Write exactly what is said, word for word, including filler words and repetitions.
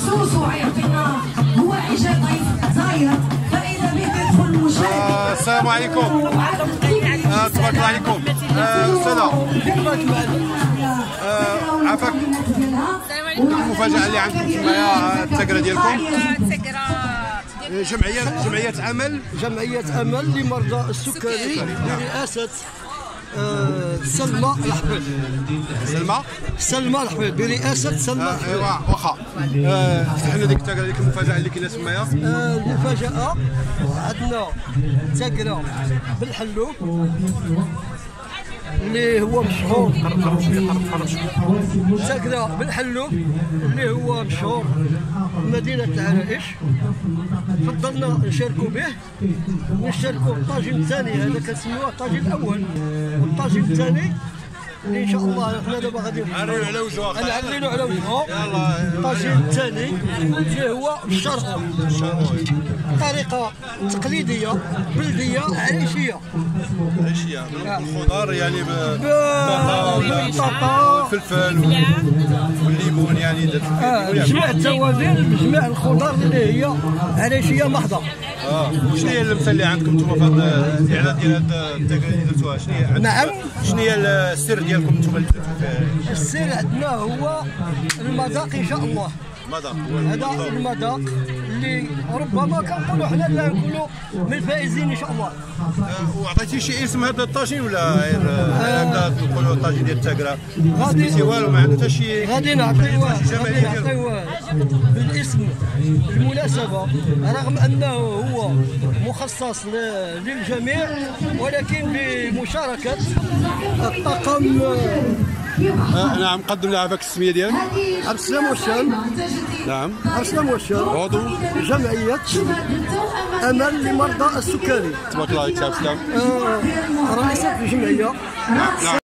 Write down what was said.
سوسو يعطينا هو اجا ضيف زاير فاذا به يدخل المشاهد. السلام عليكم. تبارك الله عليكم. استاذه عافاك. المفاجأة اللي عندكم تمايا التاكرة ديالكم؟ جمعية جمعية أمل جمعية أمل لمرضى السكري برئاسة آه سلمى الحفيظ. سلمى سلمى الحفيظ برئاسة سلمى آه الحفيظ. ايوا واخا فتح لنا ديك التاكرة، ديك المفاجأة اللي كاينة تمايا. آه المفاجأة عندنا تاكرة بالحلوب اللي هو مشهور، تاكرة بالحلوب اللي هو مشهور مدينة العرائش. فضلنا نشاركوا به ونشاركوا الطاجين الثاني، هذا كنسميوه الطاجين الأول، والطاجين الثاني اللي ان شاء الله حنا دابا غادي نعلنوا على وجهه نعلنوا على وجهه. يلاه الطاجين الثاني اللي هو الشرقوي، طريقه تقليديه بلديه عريشيه عريشيه بالخضار يعني بالبطاطا والفلفل والليمون، يعني جميع التوابل بجميع الخضار اللي هي عريشيه محضه. اه شنو هي اللمسه اللي عندكم انتم في هذا الاعلان ديال هذا التاكرة اللي درتوها؟ شنو هي؟ نعم. شنو هي السر ديالكم انتم اللي درتوا فيه؟ السر عندنا هو المذاق ان شاء الله. المذاق هذا المذاق اللي ربما كنقولوا حنا لا نكونوا من الفائزين ان شاء الله. وعطيتي شي اسم هذا الطاجين ولا غير هكذا نقولوا الطاجين ديال التاكرة؟ غادي سميتي والو، ما عنده حتى شي؟ غادي نعطيوه غادي نعطيوه بالاسم المناسبه، رغم انه هو مخصص للجميع ولكن بمشاركه الطاقم. آه نعم، قدم لها فاك السميه ديالك. عبد السلام وشام. نعم، عبد السلام وشام عضو جمعيه امل لمرضى السكري. تبارك الله عليك عبد السلام. آه رئيسة الجمعيه. نعم.